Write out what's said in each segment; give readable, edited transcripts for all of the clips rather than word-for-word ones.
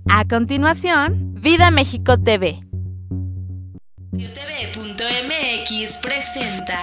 A continuación, Vida México TV. TV.mx presenta.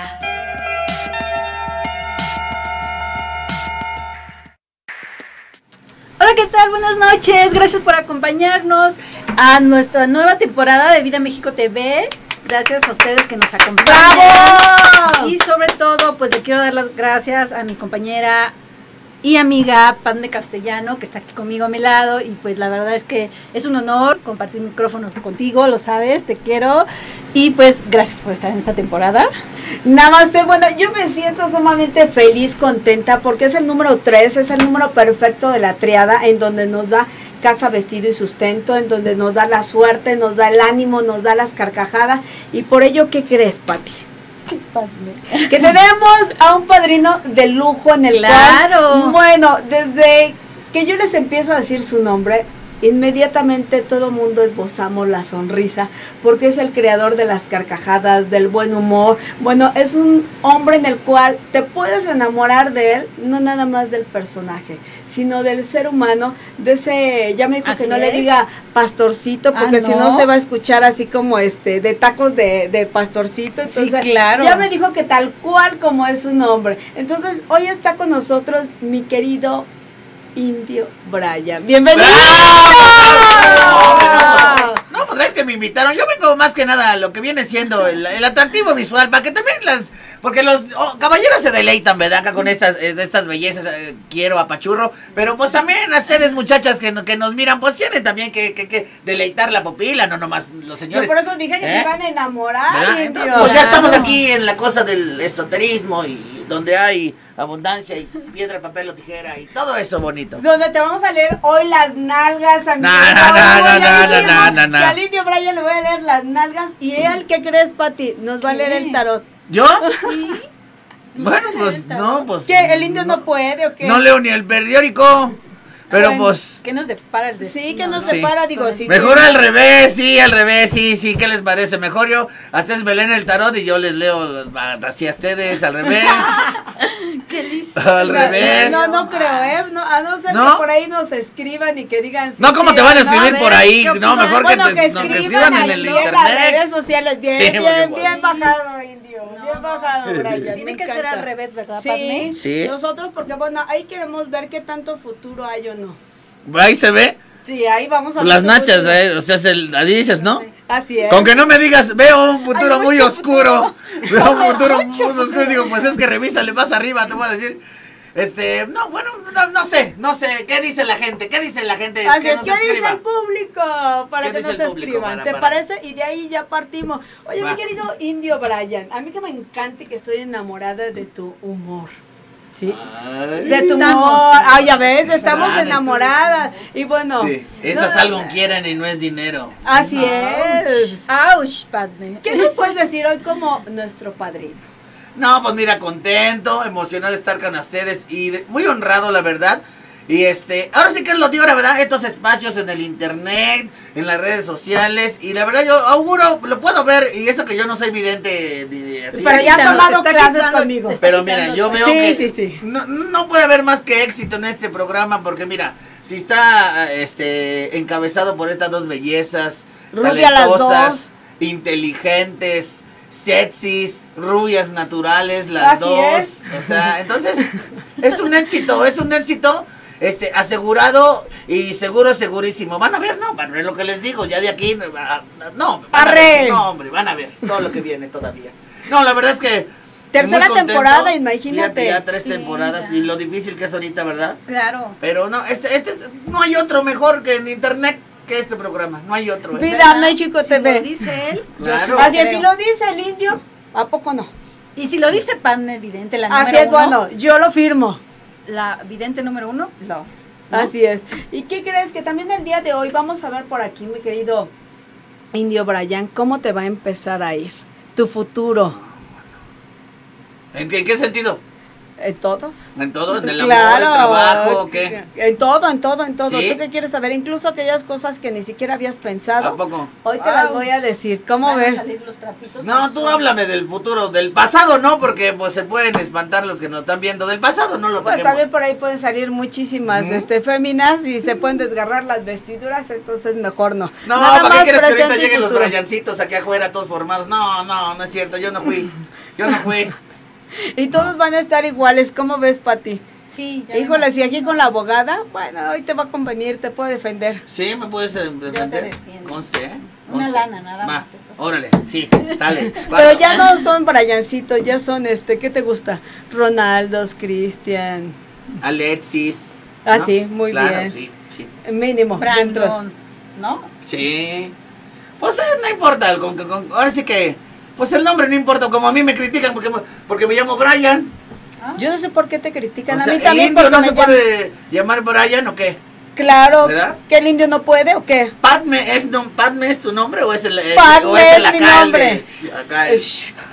Hola, ¿qué tal? Buenas noches. Gracias por acompañarnos a nuestra nueva temporada de Vida México TV. Gracias a ustedes que nos acompañan. ¡Bravo! Y sobre todo, pues le quiero dar las gracias a mi compañera y amiga Padme Castellano, que está aquí conmigo a mi lado. Y pues la verdad es que es un honor compartir micrófonos contigo, lo sabes, te quiero. Y pues gracias por estar en esta temporada. Namaste, bueno, yo me siento sumamente feliz, contenta, porque es el número 3, es el número perfecto de la triada, en donde nos da casa, vestido y sustento, en donde nos da la suerte, nos da el ánimo, nos da las carcajadas. Y por ello, ¿qué crees, Pati? Que tenemos a un padrino de lujo en el ¡Claro! cual, bueno, desde que yo les empiezo a decir su nombre, inmediatamente todo mundo esbozamos la sonrisa, porque es el creador de las carcajadas, del buen humor. Bueno, es un hombre en el cual te puedes enamorar de él, no nada más del personaje, sino del ser humano, de ese, ya me dijo Así que no le es. diga pastorcito, porque ¿no? si no se va a escuchar así como de tacos de pastorcito. Entonces, Sí, claro. ya me dijo que tal cual como es su nombre. Entonces, hoy está con nosotros mi querido Indio Brian. ¡Bienvenido! ¡Bravo! No, pues es que me invitaron. Yo vengo más que nada a lo que viene siendo el atractivo visual, para que también porque los caballeros se deleitan, ¿verdad? Acá con estas bellezas, quiero apachurro, pero pues también a ustedes, muchachas que nos miran, pues tienen también que deleitar la pupila, no nomás los señores. Yo por eso dije que se iban a enamorar, ¿verdad? Indio. Entonces, pues ya estamos aquí en la cosa del esoterismo y donde hay abundancia y piedra, papel o tijera y todo eso bonito. Donde te vamos a leer hoy las nalgas, amigo. No. Y al Indio Brian le voy a leer las nalgas. ¿Y él qué crees, Pati? Nos va a leer el tarot. ¿Yo? Sí. Bueno, pues no, pues. ¿Qué? ¿El Indio no puede o qué? No leo ni el periódico. Pero Bueno, pues. ¿Qué nos depara el destino? Sí, que nos Sí. separa, digo. Sí, Mejor al revés, sí, ¿qué les parece? Mejor yo, a ustedes me leen el tarot y yo les leo así a ustedes, al revés. ¡Qué listo! Al revés. No creo, ¿eh? No, a no ser ¿No? que por ahí nos escriban y que digan. No, ¿cómo te van a sí, escribir no, por ver, ahí? ¿qué No, opinan? mejor Bueno, que escriban en el ahí en las internet. redes sociales. Bien, Sí, porque, bien bajado, Indio. Bien bajado, Brian. Tiene me que ser encanta. al revés, ¿verdad, Sí, Padme? Sí. nosotros porque bueno, ahí queremos ver qué tanto futuro hay o no. Ahí se ve Sí, ahí vamos a ver. las qué nachas, futuro. o sea, ahí dices, ¿no? Así es. Con que no me digas, veo un futuro Hay muy mucho oscuro. Veo un futuro muy mucho oscuro. futuro. Digo, pues es que revísale más arriba, te voy a decir. No, bueno, no sé. ¿Qué dice la gente? Así que es, nos ¿qué dice escriba? el público? Para ¿Qué que dice nos el público? escriban. ¿Te Para. parece? Y de ahí ya partimos. Oye, Va. mi querido Indio Brian, a mí que me encanta y que estoy enamorada de tu humor. ¿Sí? Ay. De tu Estamos, humor. sí. Ah, ya ves, estamos Ah, de enamoradas. Y bueno. Sí, estas no, algo quieren y no es dinero. Así es. ¡Auch, Padme! ¿Qué nos puedes decir hoy como nuestro padrino? No, pues mira, contento, emocionado de estar con ustedes y muy honrado, la verdad. Y ahora sí que lo digo, la verdad, estos espacios en el internet, en las redes sociales, y la verdad yo auguro, lo puedo ver, y eso que yo no soy vidente así. Pero ya ha quitando, tomado está clases quitando, conmigo. te está Pero mira, quitando yo todo. veo Sí, que sí. No puede haber más que éxito en este programa, porque mira, si está encabezado por estas dos bellezas, Rubia las talentosas, inteligentes, sexys, rubias naturales, las Así dos. es. O sea, entonces, es un éxito, asegurado y segurísimo. Van a ver, no, van a ver lo que les digo, ya de aquí, no, Arre. no, hombre, van a ver todo lo que viene todavía. No, la verdad es que Tercera muy contento. temporada, imagínate. Ya 3 Sí, temporadas ya. y lo difícil que es ahorita, ¿verdad? Claro. Pero no, no hay otro mejor que en internet que este programa, no hay otro. Vida ¿Verdad? México Si TV. lo dice él, yo Claro. sí lo Así es, creo. si lo dice el Indio, ¿a poco no? Y si lo dice Padme Vidente, la Así número es, uno, bueno, yo lo firmo. la vidente número 1, no. Así es. ¿Y qué crees? Que también el día de hoy vamos a ver por aquí, mi querido Indio Brian, cómo te va a empezar a ir tu futuro. ¿En qué sentido? Todos. ¿En todo? ¿En el Claro, amor, el trabajo, qué? En todo, en todo, en todo. ¿Sí? ¿Tú qué quieres saber? Incluso aquellas cosas que ni siquiera habías pensado. ¿A poco? Hoy te las voy a decir. ¿Cómo Van a ves? salir los trapitos No, al tú sol. háblame del futuro, del pasado no, porque pues se pueden espantar los que nos están viendo. Del pasado no lo Pues toquemos. también por ahí pueden salir muchísimas féminas y se pueden desgarrar las vestiduras, entonces mejor no. No, Nada ¿para qué más quieres que ahorita presente y lleguen los futuro. Briancitos aquí afuera todos formados? No, no es cierto, yo no fui. Yo no fui. Y todos van a estar iguales, ¿cómo ves, Pati? Sí, ya Híjole, me si aquí con la abogada, bueno, hoy te va a convenir, te puedo defender. Sí, me puedes defender. defiendo. Conste, ¿eh? Una Conste. lana, nada Va, más, eso sí. órale, sí, sale. Pero ya no son Briancitos, ya son ¿qué te gusta? Ronaldos, Cristian, Alexis. Ah, ¿no? sí, muy Claro, bien. sí, sí. mínimo. dentro. Brandon, ¿no? Sí. Pues no importa, ahora sí que, pues el nombre no importa, como a mí me critican porque me llamo Brian. Yo no sé por qué te critican, O a sea, mí ¿el también indio porque no me se llaman- puede llamar Brian o qué? Claro, ¿Verdad? ¿que el indio no puede o qué? ¿Padme es tu nombre o es el Padme o es el es mi acá, nombre. Acá el-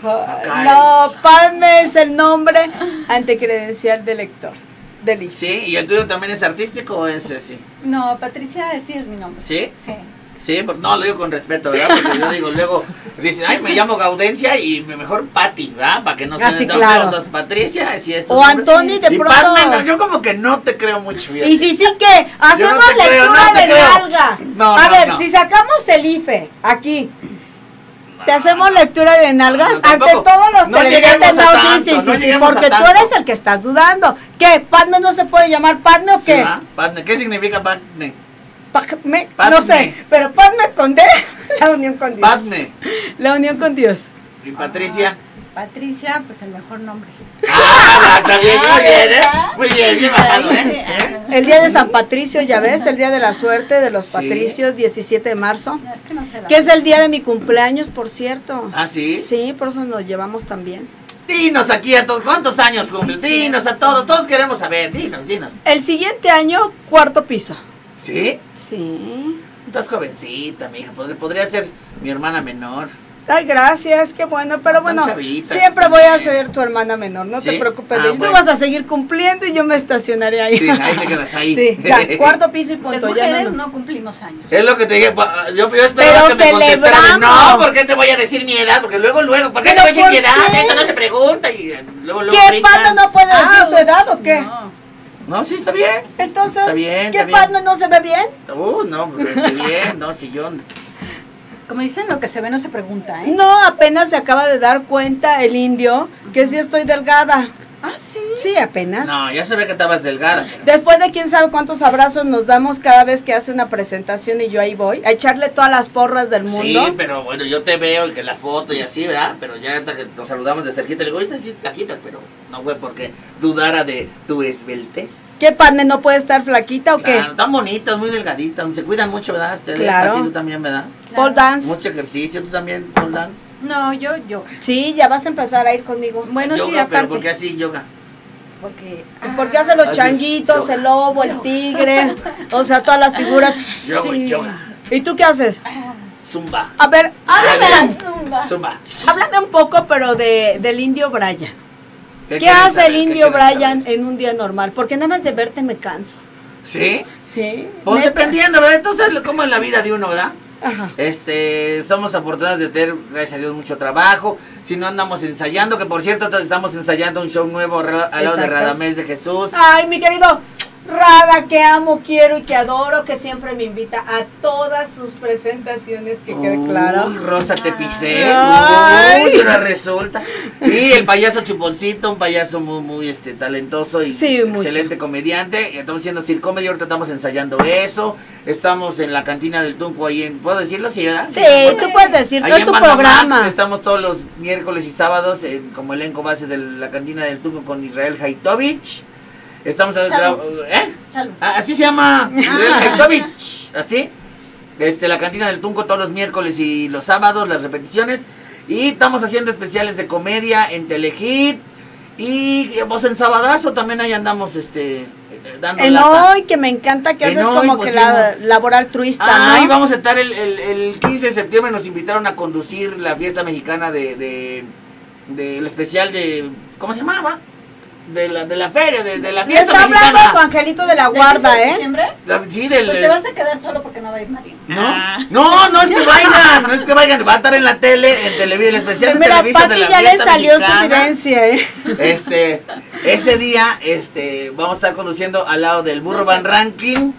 Acá No, Padme es el nombre antecredencial del lector, del hijo. Sí, ¿y el tuyo también es artístico o es así? No, Patricia sí es mi nombre. ¿Sí? Sí. Sí, no, lo digo con respeto, ¿verdad? Porque yo digo, luego dicen, ay, me llamo Gaudencia y mejor Pati, ¿verdad? Para que no Ah, se sí, den claro. entonces Patricia, así es. O Antoni de y pronto. Padme, no, yo como que no te creo mucho. fíjate. Y si sí que hacemos no te creo, lectura no te de creo. nalga. No, a no, ver, no. si sacamos el IFE aquí, ¿te hacemos lectura de nalgas? No, Ante tampoco. todos los No televidentes, lleguemos a no, tanto, sí, no sí, lleguemos a porque tú tanto. eres el que estás dudando. ¿Qué? ¿Padme no se puede llamar Padme o Sí, qué? ¿verdad? Padme, ¿qué significa Padme? Padme, Padme. no sé, pero Padme con D, la unión con Dios. Padme. La unión con Dios. ¿Y Patricia? Patricia, pues el mejor nombre. Ah, está bien, muy bien, ¿eh? Muy bien, bien bajado, Sí, ¿eh? El día de San Patricio, ya ves, el día de la suerte de los Sí. patricios, 17 de marzo. No, es que no sé la Que es el día de mi cumpleaños, por cierto. ¿Ah, sí? Sí, por eso nos llevamos también. Dinos aquí a todos, ¿cuántos años cumples? Dinos a todos queremos saber, dinos. El siguiente año, cuarto piso. ¿Sí? Sí. Estás jovencita, mija, podría ser mi hermana menor. Ay, gracias, qué bueno, pero Tan bueno, chavitas siempre voy a también. ser tu hermana menor, no ¿Sí? te preocupes, Ah, de ello. bueno. Tú vas a seguir cumpliendo y yo me estacionaré ahí. Sí, ahí te quedas ahí. Sí, ya, cuarto piso y Las punto, ya mujeres no. no cumplimos años. Es lo que te dije, yo esperaba Pero que me contestaras. celebramos. No, ¿por qué te voy a decir mi edad? Porque luego, ¿por qué te ¿Pero voy a decir por mi edad? qué? Eso no se pregunta y luego ¿Qué gritan. Padme no puede decir su edad o qué? No. No, sí, está bien. Entonces, Está bien, ¿qué está bien. Padme no se ve bien? No, pues, está bien, no, si yo... Como dicen, lo que se ve no se pregunta, ¿eh? No, apenas se acaba de dar cuenta el indio que sí estoy delgada. Ah, sí. Sí, apenas. No, ya se ve que estabas delgada. pero- Después de quién sabe cuántos abrazos nos damos cada vez que hace una presentación y yo ahí voy, a echarle todas las porras del mundo. Sí, pero bueno, yo te veo y que la foto y así, ¿verdad? Pero ya hasta que nos saludamos de cerquita, le digo, estás flaquita, pero no fue porque dudara de tu esbeltez. ¿Qué Padme no puede estar flaquita o qué? Claro, tan bonitas, muy delgaditas, se cuidan mucho, ¿verdad? Ustedes, Claro. Pati, tú también, ¿verdad? Pole dance. Mucho ejercicio, tú también, pole dance. No, yo yoga. Sí, ya vas a empar a ir conmigo. Bueno, yoga, sí, pero aparte. ¿por qué así yoga? Porque. Porque hace los Haces changuitos, yoga. el lobo, el tigre, o sea, todas las figuras. Yo hago Sí. yoga, ¿Y tú qué haces? zumba, A ver, háblame, zumba. háblame un poco, pero del indio Brian. ¿Qué quieren hace saber? el ¿Qué indio quieren Brian saber? en un día normal? Porque nada más de verte me canso. ¿Sí? Sí. Pues neta. dependiendo, ¿verdad? Entonces, como en la vida de uno, ¿verdad? Ajá. Somos afortunados de tener, gracias a Dios, mucho trabajo. Si no andamos ensayando, que por cierto estamos ensayando un show nuevo al lado de Exacto. Radamés de Jesús. Ay, mi querido Rada, que amo, quiero y que adoro, que siempre me invita a todas sus presentaciones, que quede claro. Uy, Rosa te pisé. Ay. Uy, ahora resulta. Y el payaso Chuponcito, un payaso muy talentoso y Sí, mucho. excelente comediante. Y estamos haciendo Circomedia, ahorita estamos ensayando eso. Estamos en la cantina del Tunco ahí en, ¿puedo decirlo? Sí, ¿verdad? Sí, tú puedes decir, Ahí todo en tu Bandamax, programa. estamos todos los miércoles y sábados como elenco base de la cantina del Tunco con Israel Haitovich. Estamos Salud. ¿eh? Salud. Así se llama Israel Haitovich, así. La cantina del Tunco todos los miércoles y los sábados, las repeticiones. Y estamos haciendo especiales de comedia en Telehit. Y vos en Sabadazo también ahí andamos dando En lata. hoy, que me encanta que En haces hoy, como pues, que la hicimos- labor altruista, Ahí ¿no? vamos a estar el 15 de septiembre, nos invitaron a conducir la fiesta mexicana del especial de, ¿cómo se llamaba? de la feria, de la Y fiesta está hablando mexicana. su angelito de la ¿Del 15 guarda, de ¿eh? septiembre? Sí, Pues te vas a quedar solo porque no va a ir nadie. No es que vayan, no es que vayan, va a estar en la tele, en Televisa, el especial de Mira, Televisa Pati de la ya le fiesta salió su mexicana. evidencia, ¿eh? Ese día, vamos a estar conduciendo al lado del Burro Van Ranking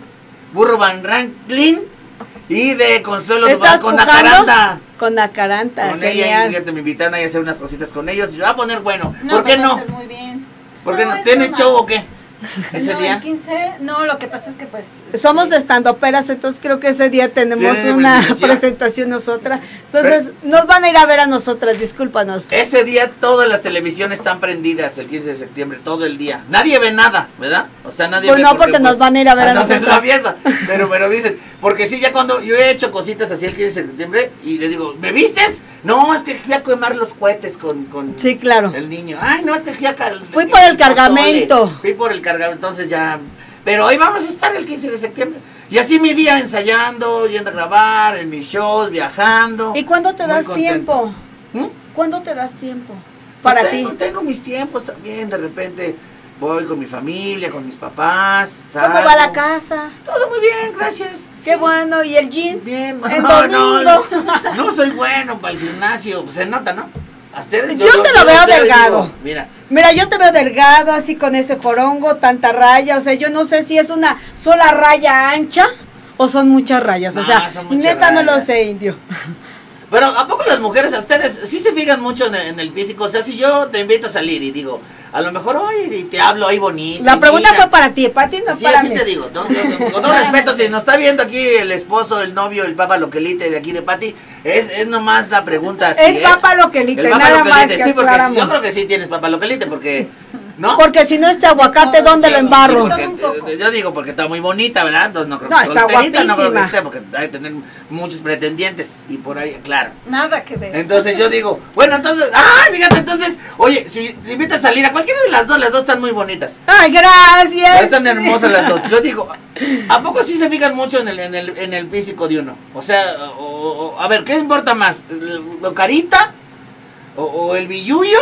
y de Consuelo ¿Estás Duval con pujando? Nacaranda. Con Nacaranda, Con ella, y genial. fíjate, me invitaron ahí a hacer unas cositas con ellos y se va a poner bueno. No, ¿Por qué pues va a no? ser muy bien. ¿Por qué no? es ¿Tienes broma. show o qué? Ese No, día. el 15, no, lo que pasa es que pues... Somos estandoperas, entonces creo que ese día tenemos ¿Tiene una presentación? presentación nosotras. Entonces, nos van a ir a ver a nosotras, discúlpanos. Ese día todas las televisiones están prendidas el 15 de septiembre, todo el día. Nadie ve nada, ¿verdad? O sea, nadie Pues ve no, porque nos van a ir a ver a no hacen nosotras. la fiesta. Pero dicen, porque sí, ya cuando yo he hecho cositas así el 15 de septiembre y le digo, ¿me vistes? No, es que fui a quemar los cohetes con Sí, claro. el niño. Ay, no, es que fui a Fui por el cargamento. Fui por el cargamento, entonces ya. Pero ahí vamos a estar el 15 de septiembre. Y así mi día ensayando, yendo a grabar, en mis shows, viajando. ¿Y cuándo te Muy das contento. tiempo? ¿Mm? ¿Cuándo te das tiempo? Pues Para tengo mis tiempos también, de repente voy con mi familia, con mis papás. ¿Cómo salgo. va la casa? Todo muy bien, gracias. Qué bueno, ¿y el gym? Bien, El no, domingo. no soy bueno para el gimnasio, pues se nota, ¿no? A ustedes, Yo te lo veo digo, delgado. mira, Mira, yo te veo delgado, así con ese jorongo, tanta raya, o sea, yo no sé si es una sola raya ancha o son muchas rayas, o No, sea, son muchas neta no lo rayas. sé, indio. pero ¿a poco las mujeres, a ustedes, sí se fijan mucho en el físico? O sea, si yo te invito a salir y digo, a lo mejor hoy te hablo ahí bonito. La y pregunta mira, fue para ti no Sí, para así mí. te digo, con todo respeto, si nos está viendo aquí el esposo, el novio, el papa loquelite de aquí de Pati, es nomás la pregunta así, Es papa loquelite, el papa nada más loquelite, que sí, porque aclaramos. yo creo que sí tienes papa loquelite, porque, ¿no? Porque si no este aguacate, No, ¿dónde sí, lo sí, embarro? sí, porque, Un poco. yo digo porque está muy bonita, ¿verdad? Entonces no creo No, que está solterita, no creo que guapísima. esté, porque debe tener muchos pretendientes y por ahí, claro. Nada que ver. Entonces yo digo, bueno, entonces, ¡ay, fíjate! Entonces, oye, si te invitas a salir a cualquiera de las dos están muy bonitas. Ay, gracias. Están hermosas las dos. Yo digo, ¿a poco sí se fijan mucho en el físico de uno? O sea, a ver, ¿qué importa más? ¿Lo carita? ¿O el billuyo?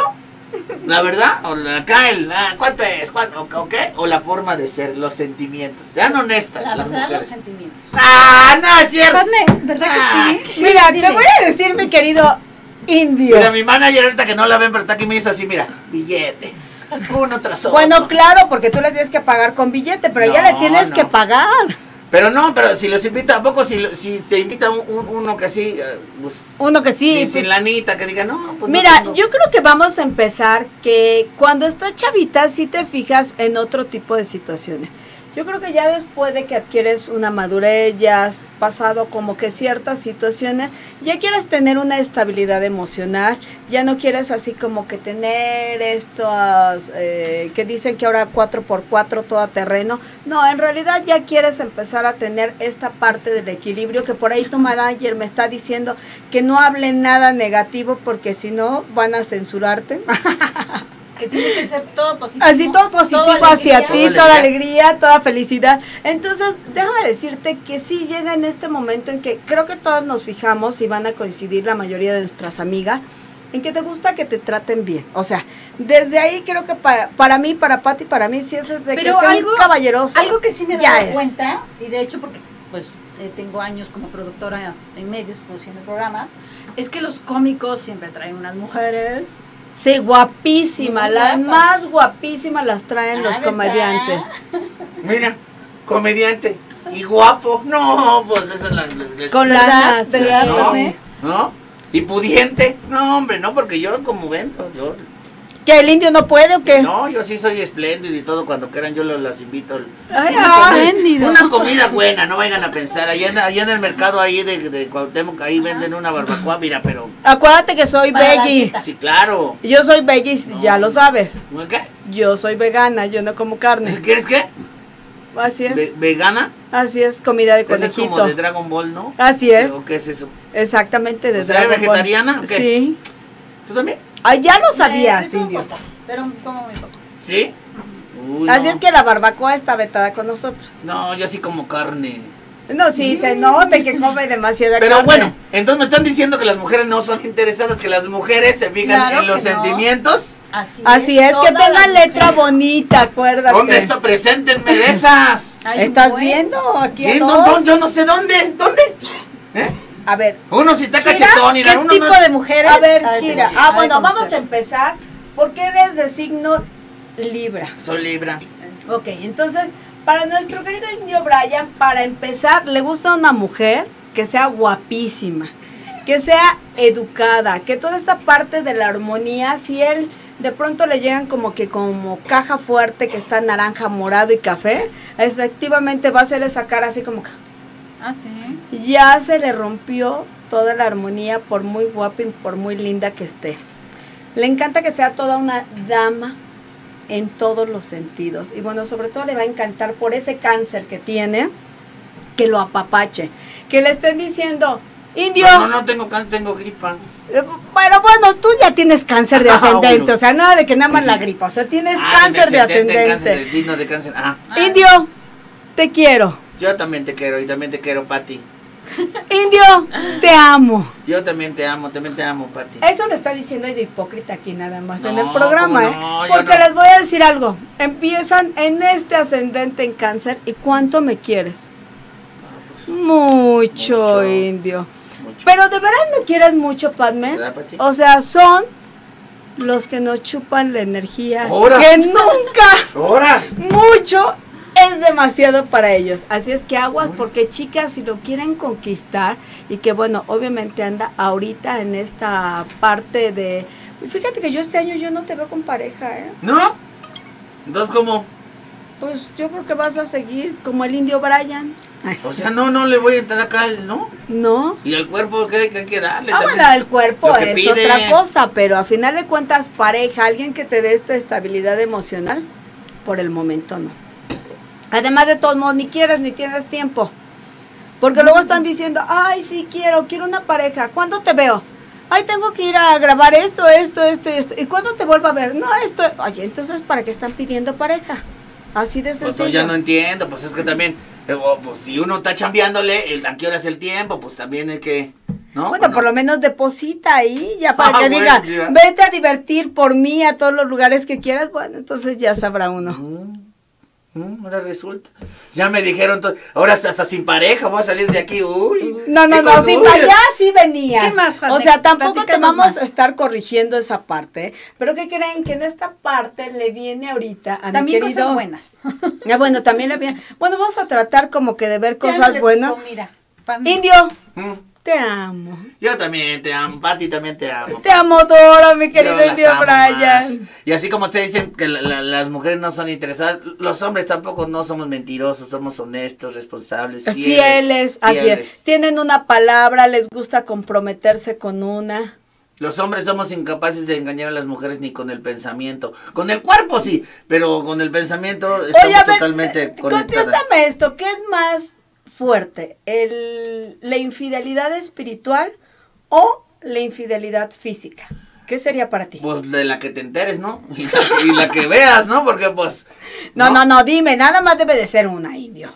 ¿La verdad? ¿O acá cuánto es? ¿O qué? ¿O la forma de ser? Los sentimientos. Sean honestas La las verdad, los mujeres. sentimientos. ¡Ah, no es cierto! Padme, ¿verdad que sí? Mira, Dile. te voy a decir, mi querido indio. Mira, mi manager ahorita que no la ven, pero está aquí me hizo así, mira, billete. Uno tras otro. Bueno, claro, porque tú le tienes que pagar con billete, pero ya No, le tienes no. que pagar. Pero no, pero si los invita, ¿a poco si te invita uno que así, pues, Uno que sí. sin pues, lanita, que diga, no, pues mira, no tengo"? yo creo que vamos a empezar que cuando estás chavita sí te fijas en otro tipo de situaciones. Yo creo que ya después de que adquieres una madurez, ya has pasado como que ciertas situaciones, ya quieres tener una estabilidad emocional, ya no quieres así como que tener estos que dicen que ahora 4x4 todo a terreno. No, en realidad ya quieres empezar a tener esta parte del equilibrio, que por ahí tu manager me está diciendo que no hable nada negativo porque si no van a censurarte. Que tiene que ser todo positivo. Así todo positivo toda hacia alegría. ti, toda alegría, toda felicidad. Entonces, déjame decirte que sí llega en este momento en que creo que todos nos fijamos y van a coincidir la mayoría de nuestras amigas, en que te gusta que te traten bien. O sea, desde ahí creo que para mí, para Pati, para mí sí es desde que Pero sea algo- un caballeroso. Algo que sí me he ya dado es. cuenta, y de hecho porque pues tengo años como productora en medios produciendo programas, es que los cómicos siempre traen unas mujeres. Sí, guapísima, Muy las guapas. más guapísimas las traen los ¿verdad? comediantes. Mira, comediante y guapo. No, pues esa es la... Con ¿Verdad? lanas, ¿Verdad? sí. ¿No? ¿Sí? ¿No? Y pudiente. No, hombre, no, porque yo como vento, yo... ¿Que el indio no puede o qué? No, yo sí soy espléndido y todo, cuando quieran yo las invito. Ay, Sí, ay. espléndido. Una comida buena, no vayan a pensar. Allá en el mercado ahí de Cuauhtémoc, ahí venden una barbacoa, mira, pero... Acuérdate que soy Para la veggie. dieta. Sí, claro. Yo soy veggie, No. ya lo sabes. ¿Qué? Yo soy vegana, yo no como carne. ¿Quieres qué? Así es, ¿Vegana? así es, comida de Ese es conejito. como de Dragon Ball, ¿no? Así es, ¿O qué es eso? exactamente de ¿O sea, Dragon Ball. vegetariana o qué? Sí. ¿Tú también? Ah, ya lo sabías, Un indio. poco, pero como muy poco. ¿Sí? Uy, Así no. es que la barbacoa está vetada con nosotros. No, yo sí como carne. No, sí, se nota que come demasiada Pero carne. bueno, entonces me están diciendo que las mujeres no son interesadas, que las mujeres se fijan Claro en los que no. sentimientos. Así es, que toda tenga la letra mujer. bonita, acuérdate. ¿Dónde está? Preséntenme de esas. Hay un ¿Estás buen. viendo? Aquí hay ¿Quién? dos. Yo no sé dónde. ¿Dónde? ¿Eh? A ver, Uno si está Gira, cachetón y ¿qué uno tipo no. de mujeres? a ver, Ay, gira. ay, Bueno, ¿cómo vamos se- a empezar. Porque eres de signo Libra. Soy Libra. Ok, entonces, para nuestro querido indio Brian, para empezar, le gusta una mujer que sea guapísima, que sea educada, que toda esta parte de la armonía, si él de pronto le llegan como que como caja fuerte que está naranja, morado y café, efectivamente va a hacer esa cara así como que Ah, sí. ya se le rompió toda la armonía por muy guapa y por muy linda que esté. Le encanta que sea toda una dama en todos los sentidos. Y bueno, sobre todo le va a encantar por ese cáncer que tiene, que lo apapache. Que le estén diciendo, indio, No tengo cáncer, tengo gripa. pero bueno, tú ya tienes cáncer de Ah, ascendente, bueno. o sea, nada de que nada más la gripa, o sea, tienes cáncer de Cáncer ascendente. del signo de cáncer. Ah, Indio, te quiero. yo también te quiero y también te quiero, Pati. Indio, te amo. Yo también te amo, Pati. Eso lo está diciendo de hipócrita aquí nada más en No, el programa, ¿cómo no? Yo Porque no. les voy a decir algo. Empiezan en este ascendente en cáncer. ¿Y cuánto me quieres? Mucho, Mucho. indio. Mucho. Pero de verdad me quieres mucho, Padme. ¿Verdad, Pati? O sea, son los que nos chupan la energía. ¡Ahora! Que nunca, ¡Ahora! mucho es demasiado para ellos. Así es que aguas, porque chicas, si lo quieren conquistar, y que bueno, obviamente anda ahorita en esta parte de... Fíjate que yo este año yo no te veo con pareja, ¿eh? ¿No? Entonces, ¿cómo? Pues yo creo que vas a seguir como el indio Brian. Ay, O sea, no le voy a entrar acá, ¿no? ¿no? Y al cuerpo que hay que darle Ah, también. bueno, el cuerpo Lo que es pide. otra cosa, pero a final de cuentas, pareja, alguien que te dé esta estabilidad emocional, por el momento no. Además de todos modos, ni quieres ni tienes tiempo. Porque luego están diciendo, ay, sí, quiero una pareja. ¿Cuándo te veo? Ay, tengo que ir a grabar esto. ¿Y cuándo te vuelvo a ver? No, esto. Oye, entonces, ¿para qué están pidiendo pareja? Así de sencillo. Pues ya no entiendo, pues es que también, pues si uno está chambeándole, ¿a qué hora es el tiempo? Pues también es que, ¿no? Bueno, por lo menos deposita ahí, ya para Ah, que bueno, diga, ya. vete a divertir por mí a todos los lugares que quieras. Bueno, entonces ya sabrá uno. Ahora resulta. Ya me dijeron, ahora hasta sin pareja, voy a salir de aquí, uy. No, qué si conduyo. para allá sí venías. ¿Qué más, Padme? O sea, tampoco te Platícanos vamos más. a estar corrigiendo esa parte. Pero ¿qué creen? Que en esta parte le viene ahorita a También mi querido... cosas buenas. Ah, bueno, también le viene... Bueno, vamos a tratar como que de ver Ya cosas le buenas. gustó, mira, Padme. Indio, Mm, te amo. Yo también te amo, Pati también te amo. Te amo, Dora, mi Yo querido las Indio amo Brian. más. Y así como ustedes dicen que las mujeres no son interesadas, los hombres tampoco no somos mentirosos, somos honestos, responsables, Fieles, así es. Tienen una palabra, les gusta comprometerse con una. Los hombres somos incapaces de engañar a las mujeres ni con el pensamiento. Con el cuerpo sí, pero con el pensamiento estamos Oye, a ver, totalmente conectadas. contéstame esto, ¿qué es más fuerte? ¿La infidelidad espiritual o la infidelidad física? ¿Qué sería para ti? Pues de la que te enteres, ¿no? Y la que veas, ¿no? Porque pues... No, dime, nada más debe de ser una, indio.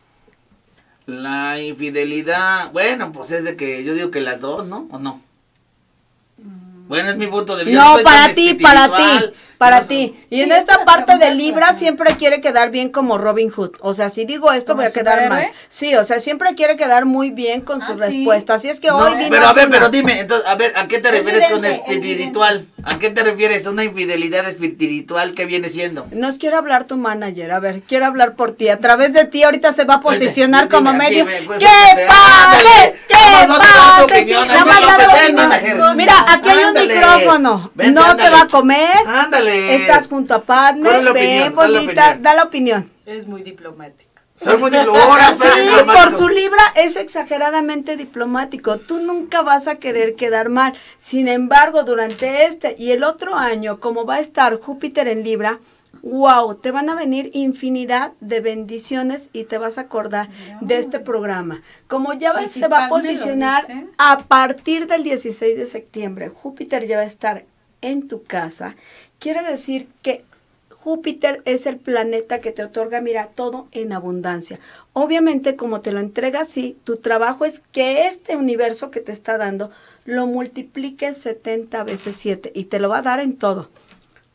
La infidelidad, bueno, pues es de que yo digo que las dos, ¿no? ¿O no? Bueno, es mi punto de vista. No, yo soy para tan ti, espiritual. para No ti. soy- Y en Sí, esta estás parte de preguntando, Libra ajá. siempre quiere quedar bien como Robin Hood. O sea, si digo esto ¿Como voy a quedar mal. superhéroe? Sí, o sea, siempre quiere quedar muy bien con sus Ah, sí. respuestas. Así es que No, hoy dinos pero a ver, una. pero dime, entonces, a ver, ¿a qué te refieres con Evidente, espiritual? ¿A qué te refieres? ¿Una infidelidad espiritual qué viene siendo? Nos quiere hablar tu manager, a ver, quiero hablar por ti. A través de ti ahorita se va a posicionar Dime, como dime, medio. dime, pues, ¡Qué ándale. padre! ¡Qué Nada más vas a dar tu padre! opinión, Sí, ahí nada más me da lo tu presentas, opinión. Ángel. Mira, aquí hay un Ándale. micrófono. Vente, No te ándale. va a comer. Ándale. Estás junto a Padme. ¿Cuál es la Ven, opinión? ¿Cuál es la bonita. opinión? Da la opinión. Es muy diplomático. Soy muy ahora soy Sí, diplomático. por su Libra es exageradamente diplomático. Tú nunca vas a querer quedar mal. Sin embargo, durante este y el otro año, como va a estar Júpiter en Libra, wow, te van a venir infinidad de bendiciones y te vas a acordar de este programa. Como ya ¿Y si se va a Padme lo posicionar dice? a partir del 16 de septiembre, Júpiter ya va a estar en tu casa. Quiere decir que Júpiter es el planeta que te otorga, mira, todo en abundancia. Obviamente, como te lo entrega así, tu trabajo es que este universo que te está dando lo multipliques 70 veces 7 y te lo va a dar en todo.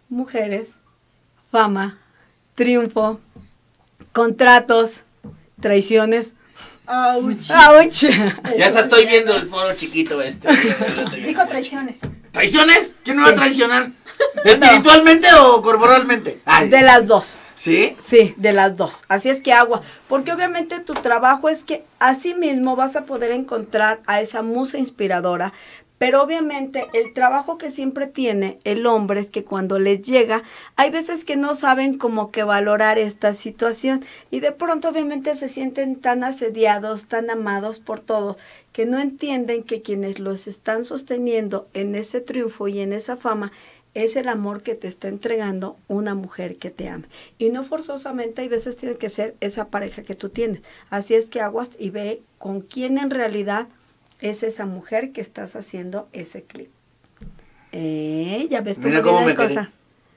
mujeres, fama, triunfo, contratos, traiciones. Ouch. ¡Auch! Ya hasta estoy viendo el foro chiquito este. Dijo traiciones. ¿Traiciones? ¿Quién me va a Sí. traicionar? ¿Espiritualmente o corporalmente? Ay. De las dos. ¿Sí? Sí, de las dos. Así es que agua. Porque obviamente tu trabajo es que así mismo vas a poder encontrar a esa musa inspiradora. Pero obviamente el trabajo que siempre tiene el hombre es que cuando les llega, hay veces que no saben como que valorar esta situación. Y de pronto obviamente se sienten tan asediados, tan amados por todos, que no entienden que quienes los están sosteniendo en ese triunfo y en esa fama es el amor que te está entregando una mujer que te ama. Y no forzosamente, hay veces tiene que ser esa pareja que tú tienes. Así es que aguas y ve con quién en realidad es esa mujer que estás haciendo ese clip. Ya ves Mira cómo me quedé. cosa.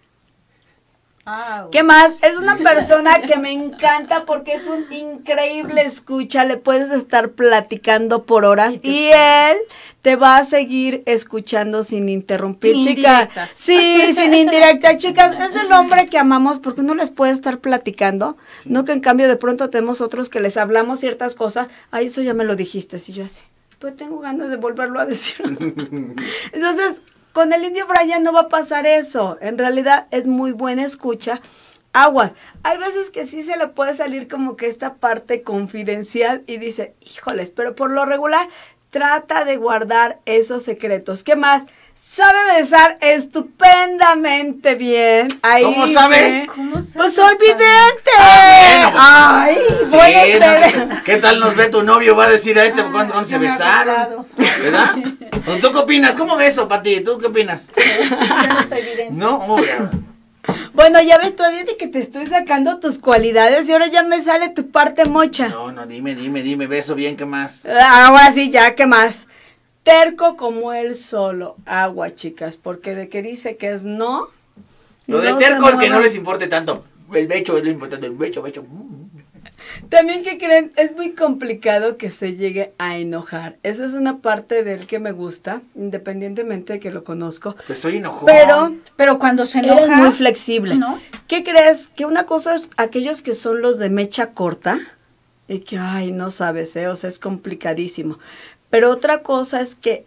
¿Qué más? Es una persona que me encanta porque es un increíble escucha, le puedes estar platicando por horas y él te va a seguir escuchando sin interrumpir, Sin chicas. indirectas. Sí, sin indirectas, chicas. Es el hombre que amamos porque uno les puede estar platicando, no que en cambio de pronto tenemos otros que les hablamos ciertas cosas. Ay, eso ya me lo dijiste, y yo así, pues tengo ganas de volverlo a decir. Entonces, con el Indio Brian no va a pasar eso. En realidad es muy buena escucha. Aguas. Hay veces que sí se le puede salir como que esta parte confidencial y dice, híjoles, pero por lo regular trata de guardar esos secretos. ¿Qué más? Sabe besar estupendamente bien. Ahí ¿Cómo sabes? Pues soy vidente. Bueno, pues, Ay, sí, bueno, no, ¿qué tal nos ve tu novio? Va a decir a este cuando se besaron. ¿Verdad? ¿Tú qué opinas? ¿Cómo ves eso, Pati? ¿Tú qué opinas? Yo no soy vidente. No, Bueno, ya ves todavía de que te estoy sacando tus cualidades y ahora ya me sale tu parte mocha. no, dime, beso bien, ¿qué más? Ahora sí, ya, ¿qué más? Terco como él solo. Agua, chicas, porque de que dice que es no. Lo de no terco, se el que no mueve. les importe tanto. El becho es lo importante, el becho. También que creen, es muy complicado que se llegue a enojar. Esa es una parte de él que me gusta, independientemente de que lo conozco. Pues soy enojón. Pero cuando se Eres enoja. muy flexible. ¿No? ¿Qué crees? Que una cosa es aquellos que son los de mecha corta y que, ay, no sabes, o sea, es complicadísimo. Pero otra cosa es que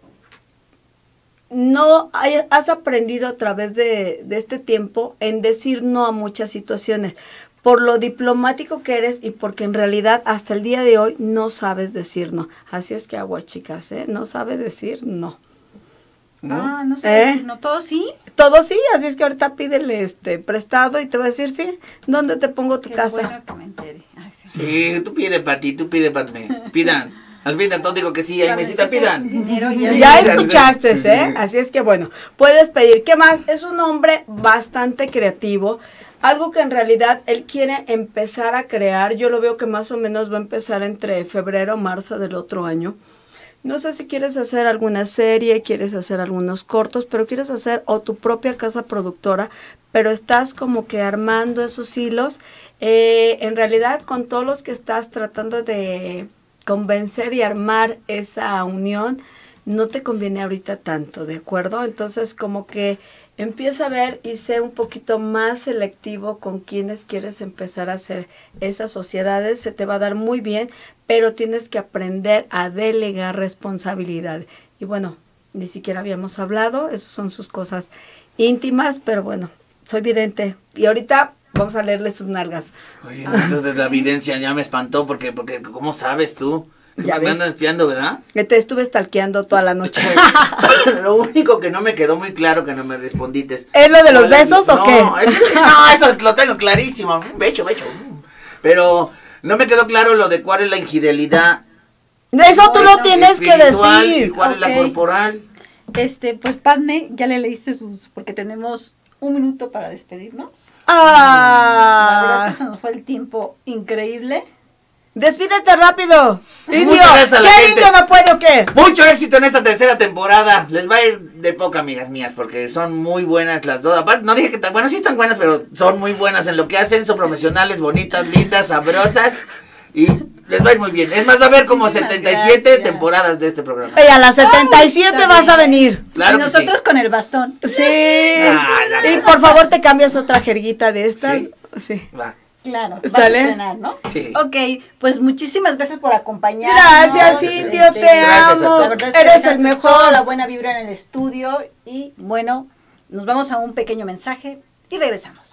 no has aprendido a través de este tiempo en decir no a muchas situaciones, por lo diplomático que eres y porque en realidad hasta el día de hoy no sabes decir no. Así es que agua, chicas, no sabe decir no. Ah, no sé. ¿Eh? No, todo sí. Todo sí, así es que ahorita pídele prestado y te va a decir, sí, ¿dónde te pongo tu Qué casa? bueno que me entere. Ay, sí. Sí, tú pide, Pati, Padme. Pidan. Al fin de todo digo que sí, ahí Cuando mesita, necesite pidan. dinero, Ya escuchaste, Así es que bueno, puedes pedir. ¿Qué más? Es un hombre bastante creativo. Algo que en realidad él quiere empezar a crear. Yo lo veo que más o menos va a empezar entre febrero o marzo del otro año. No sé si quieres hacer alguna serie, quieres hacer algunos cortos, pero quieres hacer o tu propia casa productora, pero estás como que armando esos hilos. En realidad con todos los que estás tratando de convencer y armar esa unión, no te conviene ahorita tanto, ¿de acuerdo? Entonces como que empieza a ver y sé un poquito más selectivo con quienes quieres empezar a hacer esas sociedades, se te va a dar muy bien, pero tienes que aprender a delegar responsabilidades. Y bueno, ni siquiera habíamos hablado, esas son sus cosas íntimas, pero bueno, soy vidente y ahorita vamos a leerle sus nalgas. Oye, entonces la evidencia ya me espantó porque ¿cómo sabes tú? Que Ya me ves. andan espiando, ¿verdad? Que te estuve stalkeando toda la noche. Lo único que no me quedó muy claro que no me respondiste ¿Es lo de los besos o qué? No, eso lo tengo clarísimo. Becho. Pero no me quedó claro lo de cuál es la infidelidad Eso tú lo tienes que espiritual y decir. cuál es la Ok. corporal. Pues Padme, ya le leíste porque tenemos un minuto para despedirnos. La verdad es que se nos fue el tiempo increíble. Despídete rápido. Indio, Muchas gracias a la ¿qué gente. indio no puede o qué? Mucho éxito en esta tercera temporada. Les va a ir de poca, amigas mías, porque son muy buenas las dos. Aparte, no dije que bueno, sí están buenas, pero son muy buenas en lo que hacen. Son profesionales, bonitas, lindas, sabrosas. Y Les va a ir muy bien. Es más, va a haber como Muchísimas 77 gracias. temporadas de este programa. Y a las 77 está vas a bien. venir. Claro y que nosotros sí. con el bastón. Sí. No. Y por favor te cambias otra jerguita de estas. Sí. Sí. Va. Claro, vas ¿Sale? a estrenar, ¿no? Sí. Ok, pues muchísimas gracias por acompañarnos. Gracias, Indio, te Gracias a amo. todos. La verdad es que Eres dejaste el mejor. toda la buena vibra en el estudio y bueno, nos vamos a un pequeño mensaje y regresamos.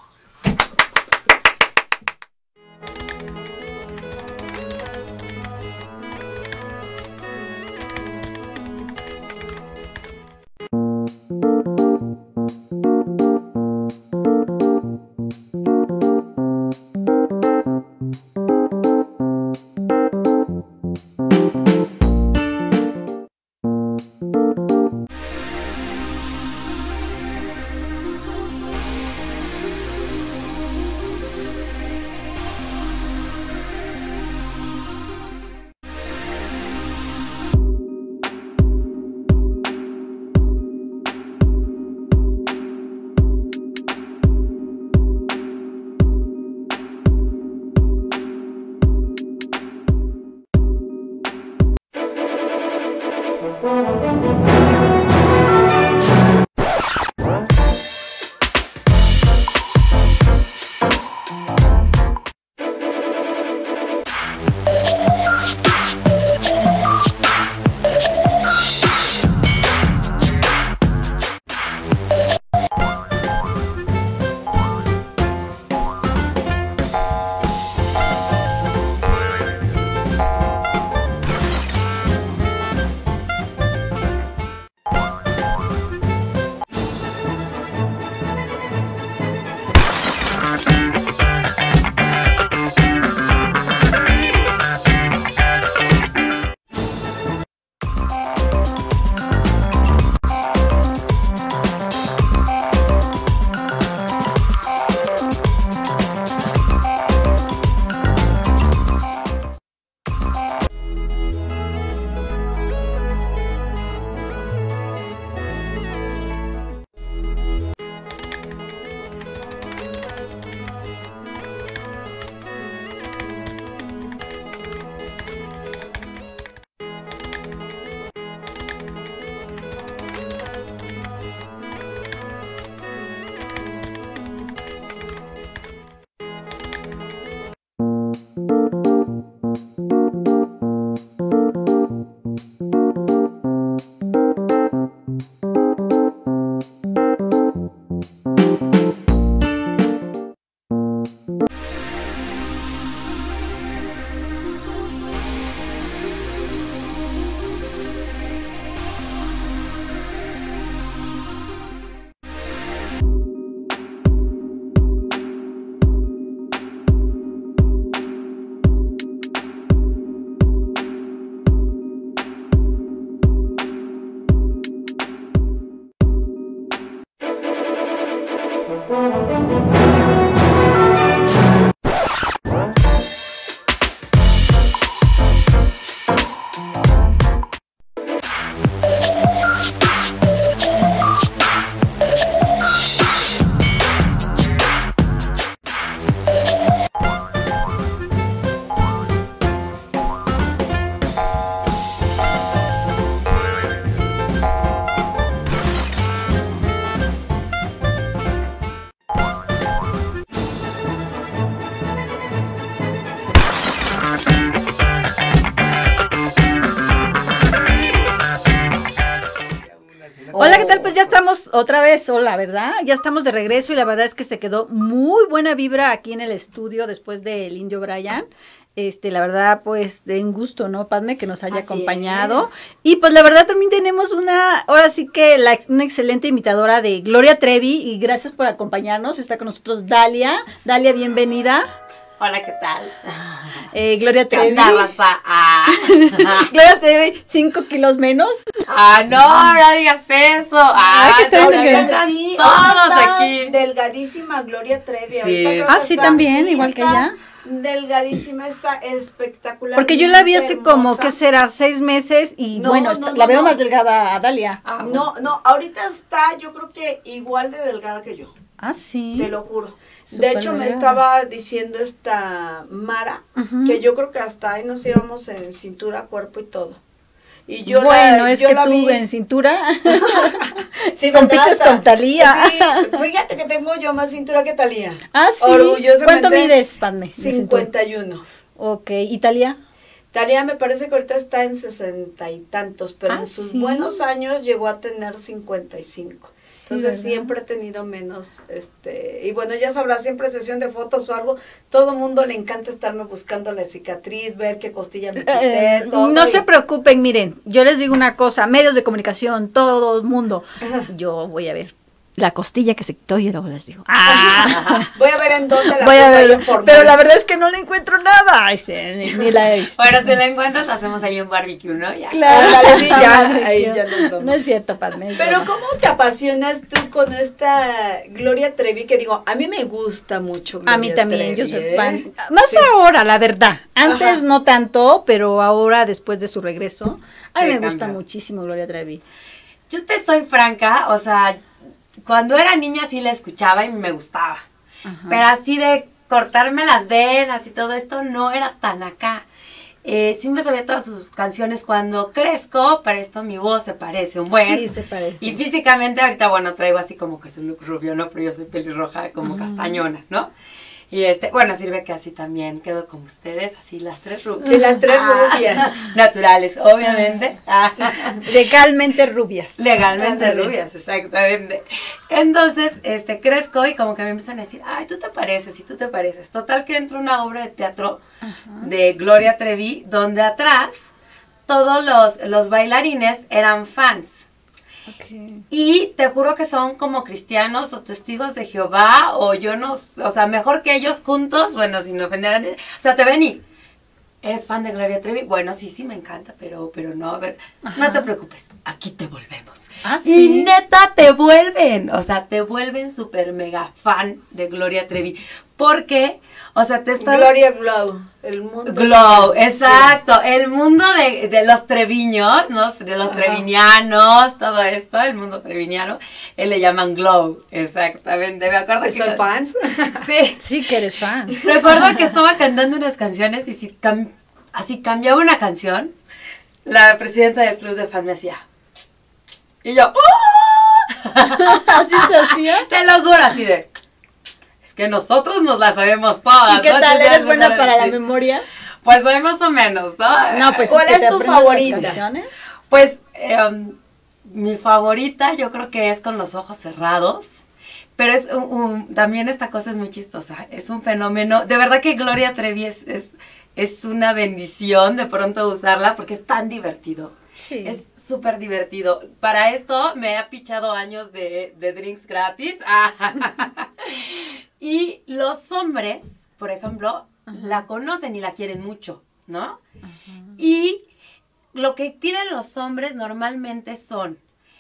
Hola, ¿qué tal? Pues ya estamos otra vez, hola, ¿verdad? Ya estamos de regreso y la verdad es que se quedó muy buena vibra aquí en el estudio después del Indio Brian. La verdad, pues, de un gusto, ¿no, Padme, que nos haya Así acompañado? Y pues la verdad también tenemos ahora sí que una excelente imitadora de Gloria Trevi y gracias por acompañarnos. Está con nosotros Dalia. Dalia, bienvenida. Hola, ¿qué tal? Gloria Trevi. Raza. Gloria Trevi, 5 kilos menos. No digas eso. que está ahorita bien. están Sí, todos está aquí. delgadísima Gloria Trevi. Sí. Ahorita creo Ah, que sí, está- también, igual que está ella. Delgadísima, está espectacular. Porque yo la vi hace como, ¿qué será? 6 meses y No, bueno, no, la no, veo no. más delgada a Dalia. No, ahorita está, yo creo que igual de delgada que yo. Ah, sí. Te lo juro. De Súper hecho, me legal. estaba diciendo esta Mara Ujú. que yo creo que hasta ahí nos íbamos en cintura, cuerpo y todo. Y yo Bueno, es yo que la tú vi- en cintura Sí, compites ¿verdad? con Thalía. Sí, fíjate que tengo yo más cintura que Thalía. Ah, sí. Orgullosamente. ¿Cuánto mides, Padme? de cintura? 51. Ok, ¿y Thalía? Thalía me parece que ahorita está en 60 y tantos, pero Ah, en sus sí. buenos años llegó a tener 55. Entonces ¿verdad? siempre he tenido menos, y bueno, ya sabrás, siempre sesión de fotos o algo, todo mundo le encanta estarme buscando la cicatriz, ver qué costilla me quité, todo. No y- se preocupen, miren, yo les digo una cosa, medios de comunicación, todo el mundo, yo voy a ver la costilla que se quitó y luego les digo, Voy a ver en dónde la voy a puse ahí ver, en forma. pero la verdad es que no le encuentro nada, ay, sí, ni la he visto. Bueno, si la encuentras, la hacemos ahí en barbecue, ¿no? Ya. Ándale, sí, ya, Madre ahí mía. ya nos vamos. No es cierto, Padme. es Pero broma. ¿cómo te apasionas tú con esta Gloria Trevi? Que digo, a mí me gusta mucho Gloria A mí también, yo Trevi, soy ¿eh? fan. Más Sí. ahora, la verdad. Antes Ajá. no tanto, pero ahora, después de su regreso, a mí Sí, me gusta cambió. muchísimo Gloria Trevi. Yo te soy franca, o sea, cuando era niña sí la escuchaba y me gustaba. Pero así de cortarme las venas y todo esto no era tan acá. Sí me sabía todas sus canciones. Cuando crezco, para esto mi voz se parece un buen. Sí, se parece. Y físicamente ahorita, bueno, traigo así como que es un look rubio, ¿no? Pero yo soy pelirroja, como castañona, ¿no? Y bueno, sirve que así también quedo como ustedes, así las tres rubias. Sí, las tres rubias. Naturales, obviamente. Legalmente rubias. Legalmente Ándale. rubias, exactamente. Entonces, crezco y como que me empiezan a decir, ay, tú te pareces, y tú te pareces. Total que entra una obra de teatro de Gloria Trevi, donde atrás todos los bailarines eran fans. Y te juro que son como cristianos o testigos de Jehová, o yo no, o sea, mejor que ellos juntos, bueno, sin ofender a nadie. O sea, te ven y, ¿eres fan de Gloria Trevi? Bueno, sí, me encanta, pero no, a ver, no te preocupes, aquí te volvemos. Ah, Y sí. neta, te vuelven, o sea, te vuelven súper mega fan de Gloria Trevi, porque, o sea, te están... Gloria Glow, el mundo. Glow, exacto, el mundo de los treviños, ¿no? De los treviñanos, todo esto, el mundo treviñano, él le llaman Glow, exactamente, me acuerdo Sí. que... ¿Son fans? Sí, Sí que eres fan. recuerdo que estaba cantando unas canciones y si así cambiaba una canción, la presidenta del club de fans me hacía, y yo, ¿Así te hacía? te lo juro, así de... Es que nosotros nos la sabemos todas. ¿Y qué ¿no? tal? Entonces, ¿Eres ya buena empezaron a para la decir, memoria? Pues soy más o menos, ¿no? No, pues ¿Cuál sí que es te tu aprendes las favorita? canciones. Pues mi favorita yo creo que es Con los ojos cerrados. Pero es también esta cosa es muy chistosa. Es un fenómeno. De verdad que Gloria Trevi es una bendición de pronto usarla porque es tan divertido. Sí. Es súper divertido. Para esto me ha pichado años de drinks gratis. Y los hombres, por ejemplo, la conocen y la quieren mucho, ¿no? Y lo que piden los hombres normalmente son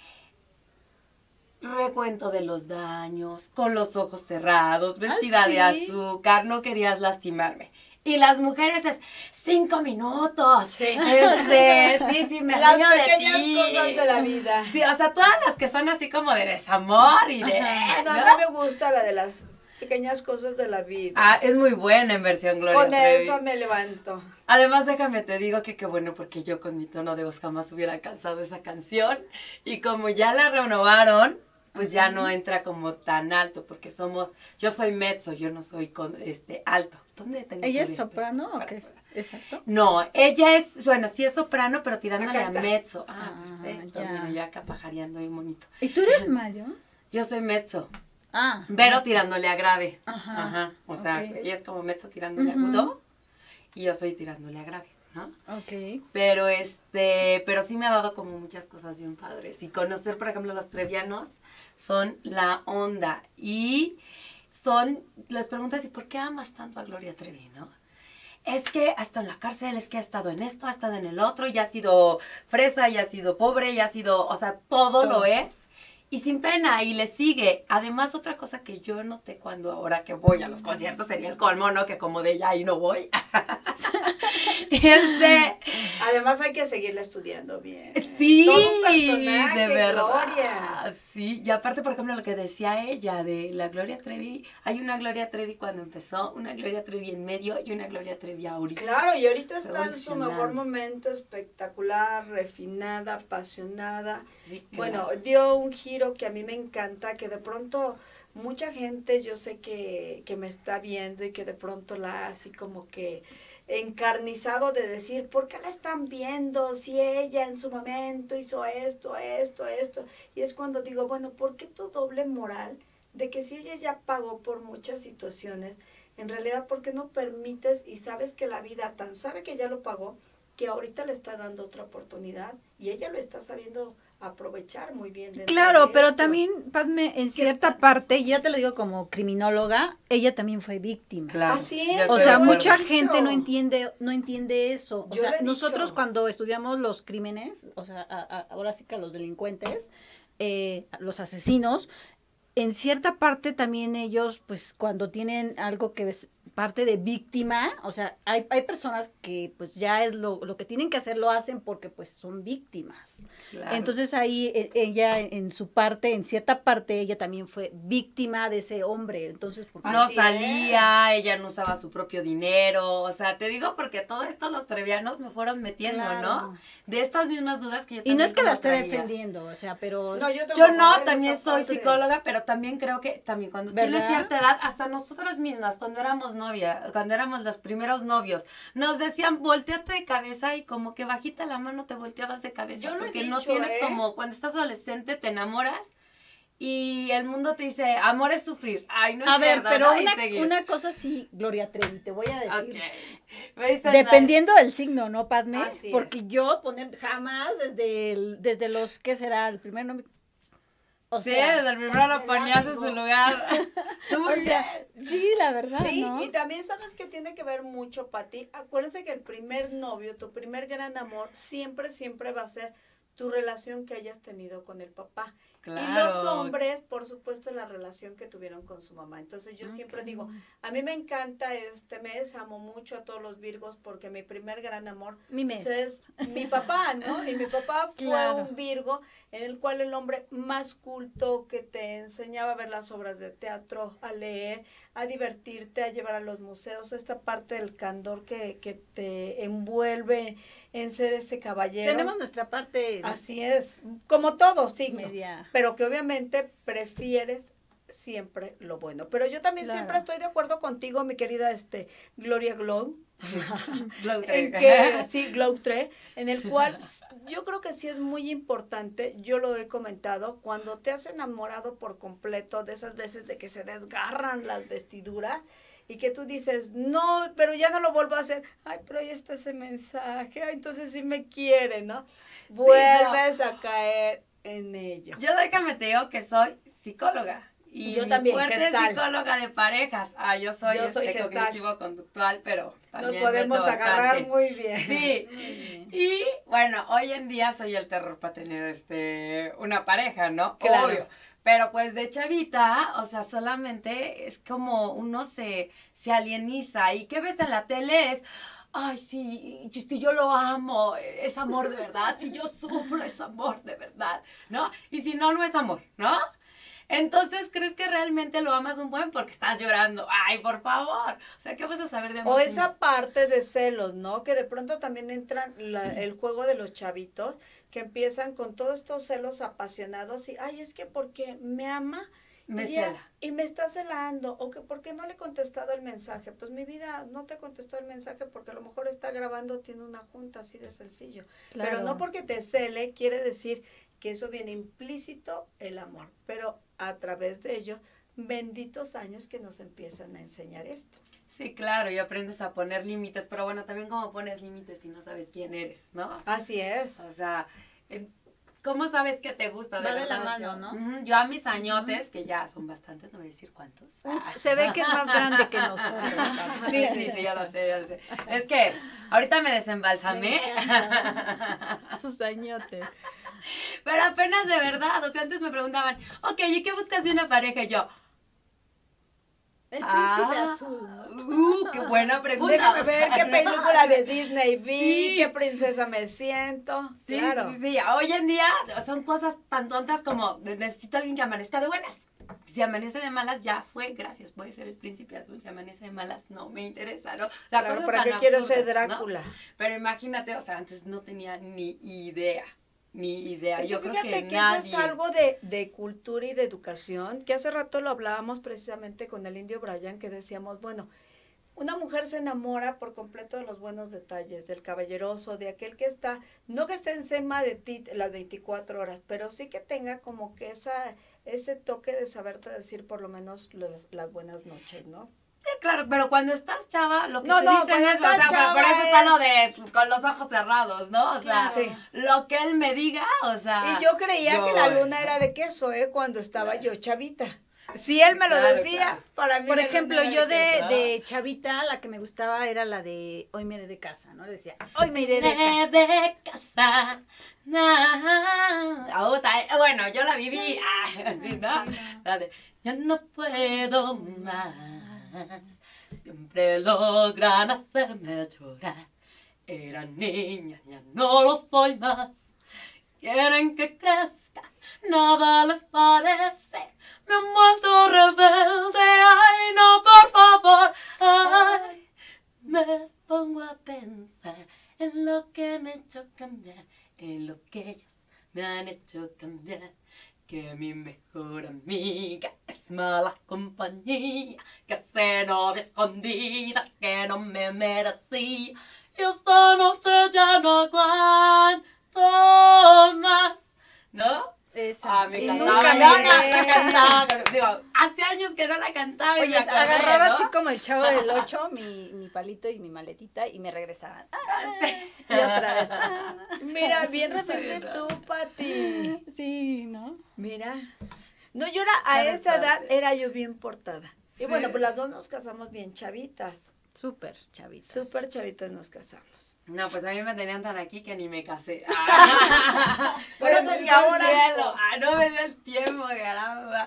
recuento de los daños, con los ojos cerrados, vestida de ¿sí? azúcar, no querías lastimarme. Y las mujeres es 5 minutos. Sí. Sí, me Las río de pequeñas ti. cosas de la vida. Sí, o sea, todas las que son así como de desamor y de... Bueno, a ¿no? mí me gusta la de las pequeñas cosas de la vida. Ah, es muy buena en versión Gloria Con Trevi. eso me levanto. Además, déjame te digo que qué bueno, porque yo con mi tono de voz jamás hubiera alcanzado esa canción. Y como ya la renovaron, pues ya no entra como tan alto, porque yo soy mezzo, yo no soy alto. ¿Dónde tengo ¿Ella es que- soprano o qué es? Exacto. No, ella es, bueno, sí es soprano, pero tirándole Acá a está. mezzo. Ah, Perfecto, ya. mira, yo acá pajareando bien bonito. ¿Y tú eres mayo? Yo soy mezzo, Ah. pero tirándole a grave. Ajá, O sea, ok. ella es como mezzo tirándole a Ujú. agudo y yo soy tirándole a grave, ¿no? Ok. Pero pero sí me ha dado como muchas cosas bien padres. Y conocer, por ejemplo, los trevianos son la onda. Y les preguntas, ¿y por qué amas tanto a Gloria Trevi, no? Es que ha estado en la cárcel, es que ha estado en esto, ha estado en el otro, ya ha sido fresa, ya ha sido pobre, ya ha sido, o sea, todo lo es. y sin pena, y le sigue. Además, otra cosa que yo noté cuando ahora que voy a los conciertos sería el colmo, ¿no? Que como de ya ahí no voy. Además hay que seguirle estudiando bien. Sí, todo un personaje, de verdad. Gloria. Sí, y aparte, por ejemplo, lo que decía ella de la Gloria Trevi, hay una Gloria Trevi cuando empezó, una Gloria Trevi en medio y una Gloria Trevi ahorita. Claro, y ahorita está en su Evolucionando. mejor momento, espectacular, refinada, apasionada. Sí, claro. Bueno, dio un giro que a mí me encanta, que de pronto mucha gente yo sé que me está viendo y que de pronto la así como que encarnizado de decir, ¿por qué la están viendo si ella en su momento hizo esto? Y es cuando digo, bueno, ¿por qué tu doble moral de que si ella ya pagó por muchas situaciones, en realidad, ¿por qué no permites y sabes que la vida tan sabe que ya lo pagó, que ahorita le está dando otra oportunidad y ella lo está sabiendo aprovechar muy bien? Claro, pero también, Padme, en cierta parte, y ya te lo digo como criminóloga, ella también fue víctima. Claro. Así es, Ya O estoy sea, de acuerdo. mucha dicho. gente no entiende eso. O Yo sea, lo he nosotros dicho. cuando estudiamos los crímenes, o sea, ahora sí que a los delincuentes, a los asesinos, en cierta parte también ellos, pues cuando tienen algo que es parte de víctima, o sea, hay personas que pues ya es lo que tienen que hacer, lo hacen porque pues son víctimas. Claro. Entonces ahí ella en su parte, en cierta parte, ella también fue víctima de ese hombre. Entonces, ¿por qué? No Así salía, ella no usaba su propio dinero, o sea, te digo porque todo esto los trevianos me fueron metiendo, Claro. ¿no? De estas mismas dudas que yo Y también no es que la como esté traía. defendiendo, o sea, pero... No, Yo tampoco, no, es también esa soy parte. psicóloga, pero también creo que también cuando tienes ¿Verdad? cierta edad, hasta nosotras mismas, cuando éramos novia, cuando éramos los primeros novios, nos decían, volteate de cabeza y como que bajita la mano te volteabas de cabeza, Yo lo he porque no dicho, tienes ¿eh? como, cuando estás adolescente te enamoras y el mundo te dice, amor es sufrir. Ay, no es A ver, cierto, pero ¿no? Y seguir. una cosa sí, Gloria Trevi, te voy a decir. Ok. Me dicen, Dependiendo del signo, ¿no, Padme? Así es. Porque yo jamás desde los, ¿qué será? El primer nombre. O sí, sea, desde el primero lo ponías en su lugar. Tú muy o sea, bien. sí, la verdad, Sí, ¿no? y también sabes que tiene que ver mucho, Pati. Acuérdense que el primer novio, tu primer gran amor, siempre va a ser tu relación que hayas tenido con el papá. Claro. Y los hombres, por supuesto, la relación que tuvieron con su mamá. Entonces yo siempre digo, a mí me encanta este mes, amo mucho a todos los Virgos porque mi primer gran amor Mi mes. pues, es mi papá, ¿no? Y mi papá fue Claro. un Virgo en el cual el hombre más culto que te enseñaba a ver las obras de teatro, a leer, a divertirte, a llevar a los museos, esta parte del candor que te envuelve en ser ese caballero. Tenemos nuestra parte Así es, como todo signo, media. pero que obviamente prefieres siempre lo bueno. Pero yo también Claro. siempre estoy de acuerdo contigo, mi querida Gloria Glow, Glow en Trevi. que sí, Glow 3, en el cual yo creo que sí es muy importante, yo lo he comentado, cuando te has enamorado por completo, de esas veces de que se desgarran las vestiduras y que tú dices, no, pero ya no lo vuelvo a hacer, ay, pero ahí está ese mensaje, ay, entonces sí me quiere, ¿no? Vuelves a caer en ello. Yo déjame te digo que soy psicóloga. Y Yo mi también, fuerte gestal. es psicóloga de parejas. Ah, yo soy gestal. cognitivo-conductual, pero Nos también podemos meto agarrar bastante. muy bien. Sí. Y bueno, hoy en día soy el terror para tener una pareja, ¿no? Claro. Obvio. Pero pues de chavita, o sea, solamente es como uno se alieniza. ¿Y qué ves en la tele? Es, ay, sí, si yo lo amo, es amor de verdad. Si yo sufro, es amor de verdad, ¿no? Y si no, no es amor, ¿no? Entonces, ¿crees que realmente lo amas un buen? Porque estás llorando. Ay, por favor. O sea, ¿qué vas a saber de amor? O esa parte de celos, ¿no? Que de pronto también entra el juego de los chavitos, que empiezan con todos estos celos apasionados y, ay, es que porque me ama Me y ya- cela. y me está celando, o que porque no le he contestado el mensaje. Pues mi vida, no te contestó el mensaje porque a lo mejor está grabando, tiene una junta, así de sencillo. Claro. Pero no porque te cele, quiere decir que eso viene implícito el amor, pero a través de ello, benditos años que nos empiezan a enseñar esto. Sí, claro, y aprendes a poner límites, pero bueno, también cómo pones límites si no sabes quién eres, ¿no? Así es. O sea, ¿cómo sabes que te gusta? De Va de verdad, la mano, yo, ¿no? Ujú, yo a mis añotes, que ya son bastantes, no voy a decir cuántos. Se ve que es más grande que nosotros. Sí, sí, sí, ya lo sé, ya lo sé. Es que ahorita me desembalsamé. Sus añotes. Pero apenas de verdad, o sea, antes me preguntaban, ok, ¿y qué buscas de una pareja? Y yo, El príncipe azul, ¿no? qué buena pregunta. Déjame o ver sea, qué no. película de Disney vi, Sí. qué princesa me siento. Sí, claro. sí. Hoy en día son cosas tan tontas como necesito a alguien que amanezca de buenas. Si amanece de malas, ya fue, gracias, puede ser el príncipe azul. Si amanece de malas, no me interesa, ¿no? O sea, Claro, cosas ¿para tan qué quiero ser absurdas, ¿no? Drácula? Pero imagínate, o sea, antes no tenía ni idea. Es que Yo creo fíjate que que nadie. eso es algo de cultura y de educación, que hace rato lo hablábamos precisamente con el indio Brian, que decíamos, bueno, una mujer se enamora por completo de los buenos detalles, del caballeroso, de aquel que está, no que esté encima de ti las 24 horas, pero sí que tenga como que ese toque de saberte decir por lo menos las buenas noches, ¿no? Sí, claro, pero cuando estás chava, lo que No, te no, dicen cuando es, o estás sea, chava por eso está es- lo de con los ojos cerrados, ¿no? O sea, Sí. lo que él me diga, o sea. Y yo creía que la luna era de queso, cuando estaba yo chavita. Si él me lo Claro, decía, claro. para mí Por la ejemplo, luna era yo queso. de chavita, la que me gustaba era la de Hoy me iré de casa, ¿no? Decía, hoy me iré de casa. Iré de casa. Bueno, yo la viví. Así, ¿no? La de, ya no puedo más. Siempre logran hacerme llorar. Era niña, ya no lo soy más. Quieren que crezca, nada les parece. Me han vuelto rebelde. Ay, no, por favor. Ay, me pongo a pensar en lo que me ha hecho cambiar, en lo que ellos me han hecho cambiar. Que mi mejor amiga es mala compañía, que hace novias escondidas que no me merecía. Y esta noche ya no aguanto más, ¿no? Esa. Me Y encantaba, nunca la cantaba. Digo, hace años que no la cantaba y Oye, me acordé, agarraba ¿no? así como el Chavo del 8, mi palito y mi maletita, y me regresaban. Y otra vez. Mira, bien rebelde tú, Pati. Sí, ¿no? Mira. No, yo a Pero esa edad padre. era yo bien portada. Y Sí. bueno, pues las dos nos casamos bien chavitas. Súper, chavitas. Súper chavitas nos casamos. No, pues a mí me tenían tan aquí que ni me casé. Por eso es que ahora- No me dio el tiempo, caramba.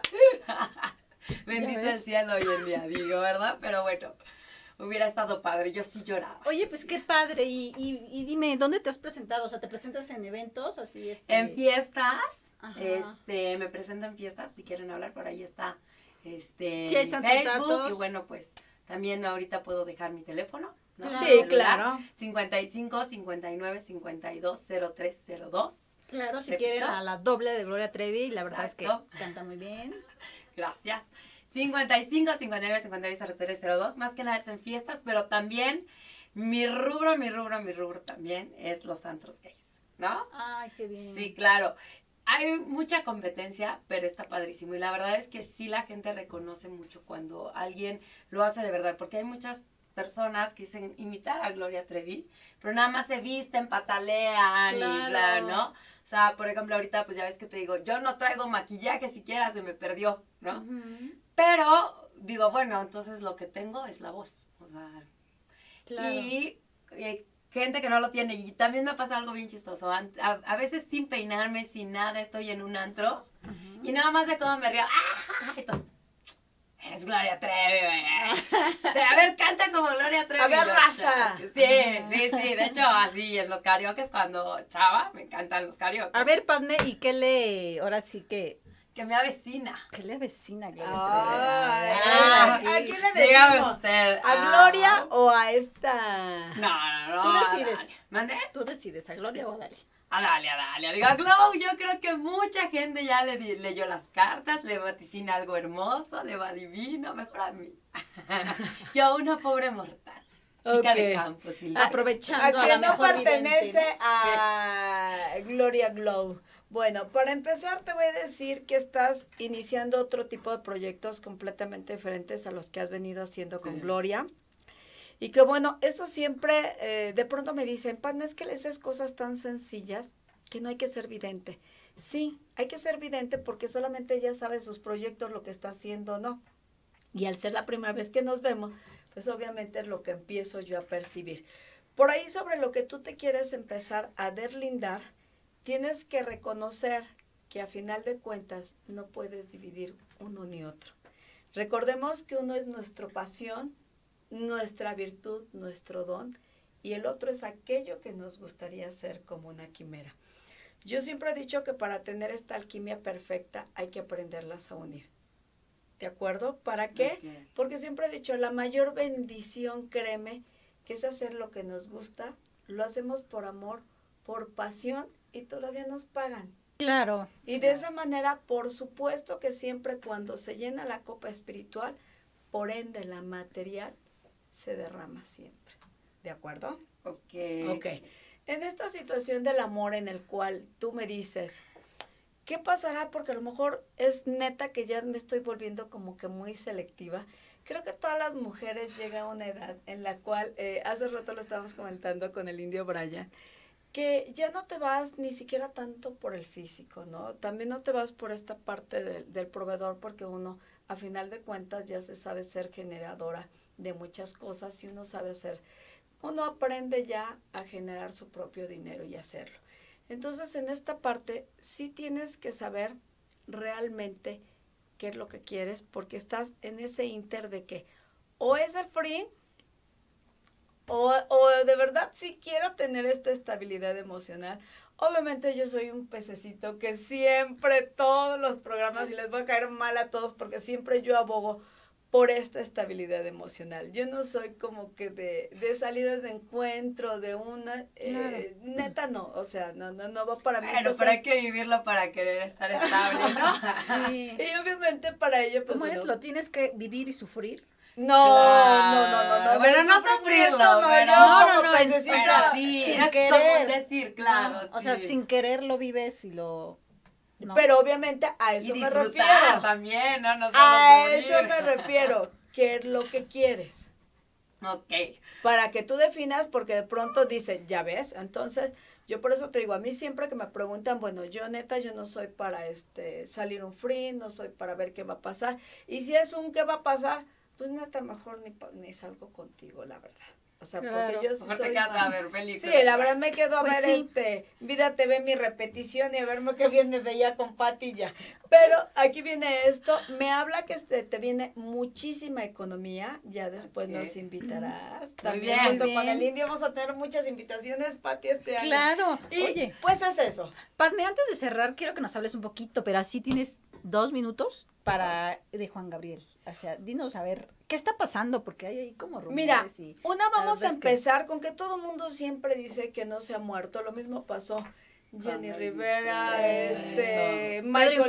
Bendito ves? el cielo hoy en día, digo, ¿verdad? Pero bueno, hubiera estado padre, yo sí lloraba. Oye, pues qué padre. Y dime, ¿dónde te has presentado? O sea, ¿te presentas en eventos así? En fiestas, Ajá. me presento en fiestas, si quieren hablar, por ahí está, Sí, ahí mi están Facebook, contactos. y bueno, pues, también ahorita puedo dejar mi teléfono, ¿no? Claro. Mi Sí, celular, claro. 55 59 52 0302. Claro, si Repito. quieren a la doble de Gloria Trevi, la verdad es Exacto. que canta muy bien. Gracias. 55 59 52 0302, más que nada es en fiestas, pero también mi rubro también es los antros gays, ¿no? Ay, qué bien. Sí, claro. Hay mucha competencia, pero está padrísimo. Y la verdad es que sí la gente reconoce mucho cuando alguien lo hace de verdad, porque hay muchas personas que dicen imitar a Gloria Trevi, pero nada más se visten, patalean y bla, Claro. ¿no? O sea, por ejemplo, ahorita pues ya ves que te digo, yo no traigo maquillaje siquiera, se me perdió, ¿no? Ujú, Pero digo, bueno, entonces lo que tengo es la voz. O sea, claro. y gente que no lo tiene. Y también me pasa algo bien chistoso. A veces sin peinarme, sin nada, estoy en un antro y nada más de cómo me río. ¡Ah! Entonces, eres Gloria Trevi, güey. A ver, canta como Gloria Trevi. A ver, Yo, raza. Sí. De hecho, así en los karaokes cuando chava, me encantan los karaokes. A ver, Padme, ¿y qué le, ahora sí que, Que me avecina. qué le avecina a Gloria Ay, Trevi? ¿a quién le Dígame decimos? usted. ¿A Gloria o a esta? No. Tú a decides. Dalia. ¿Mande? Tú decides, ¿a Gloria o a Dalia? A Dalia. Digo, Glow, yo creo que mucha gente ya leyó las cartas, le vaticina algo hermoso, le va divino, mejor a mí. Yo una pobre mortal, chica de Ok. campo, sí. Aprovechando A a que la no mejor pertenece vidente, a Gloria Glow. Bueno, para empezar te voy a decir que estás iniciando otro tipo de proyectos completamente diferentes a los que has venido haciendo con Sí. Gloria. Y que bueno, esto siempre, de pronto me dicen, Pan, es que le haces cosas tan sencillas que no hay que ser vidente. Sí, hay que ser vidente porque solamente ella sabe sus proyectos, lo que está haciendo, ¿no? Y al ser la primera vez que nos vemos, pues obviamente es lo que empiezo yo a percibir. Por ahí sobre lo que tú te quieres empezar a deslindar, tienes que reconocer que a final de cuentas no puedes dividir uno ni otro. Recordemos que uno es nuestra pasión, nuestra virtud, nuestro don, y el otro es aquello que nos gustaría hacer como una quimera. Yo siempre he dicho que para tener esta alquimia perfecta hay que aprenderlas a unir. ¿De acuerdo? ¿Para qué? Ok. Porque siempre he dicho, la mayor bendición, créeme, que es hacer lo que nos gusta, lo hacemos por amor, por pasión, y todavía nos pagan. Claro. Y de esa manera, por supuesto que siempre cuando se llena la copa espiritual, por ende la material se derrama siempre. ¿De acuerdo? Ok. Ok. En esta situación del amor en el cual tú me dices, ¿qué pasará? Porque a lo mejor es neta que ya me estoy volviendo como que muy selectiva. Creo que todas las mujeres llegan a una edad en la cual, hace rato lo estábamos comentando con el indio Brian, que ya no te vas ni siquiera tanto por el físico, ¿no? También no te vas por esta parte del proveedor, porque uno, a final de cuentas, ya se sabe ser generadora de muchas cosas y uno sabe hacer, uno aprende ya a generar su propio dinero y hacerlo. Entonces, en esta parte, sí tienes que saber realmente qué es lo que quieres, porque estás en ese inter de que o es el free, o de verdad sí quiero tener esta estabilidad emocional. Obviamente yo soy un pececito que siempre, todos los programas, y les voy a caer mal a todos, porque siempre yo abogo por esta estabilidad emocional. Yo no soy como que de salidas de encuentro, de una, neta no, o sea, no va para mí. Bueno, Entonces, pero hay que vivirlo para querer estar estable, ¿no? Sí. y obviamente para ello, pues ¿Cómo es? bueno, ¿Lo tienes que vivir y sufrir? no. Bueno, del no sufrimiento, sufrirlo, no, pero- yo No, como no, pececito. Pero sí, sin es querer. como un decir, claro. O sea, sí. sin querer lo vives y lo... ¿no? Pero obviamente a Y eso me disfrutar refiero. también, ¿no? No solo A sufrir. eso me refiero. ¿Qué es lo que quieres? Ok. Para que tú definas, porque de pronto dice, ya ves, entonces yo por eso te digo, a mí siempre que me preguntan, bueno, yo neta, yo no soy para salir un free, no soy para ver qué va a pasar, y si es un qué va a pasar, pues neta, mejor ni salgo contigo, la verdad. O sea, Claro. porque yo Mejor soy te quedas más- a ver películas. Sí, la verdad me quedo a Pues ver sí. Vida TV, mi repetición, y a verme qué bien me veía con Pati ya. Pero aquí viene esto, me habla que te viene muchísima economía, ya después Ok. nos invitarás. Muy También bien. junto con Bien. el indio vamos a tener muchas invitaciones, Pati, este año. Claro. Y Oye, pues es eso. Padme, antes de cerrar, quiero que nos hables un poquito, pero así tienes 2 minutos para de Juan Gabriel. O sea, dinos a ver, ¿qué está pasando? Porque hay ahí como rumores Mira, y... una vamos a verdad es que- empezar con que todo el mundo siempre dice que no se ha muerto. Lo mismo pasó Jenny Con Rivera, Elvis Presley,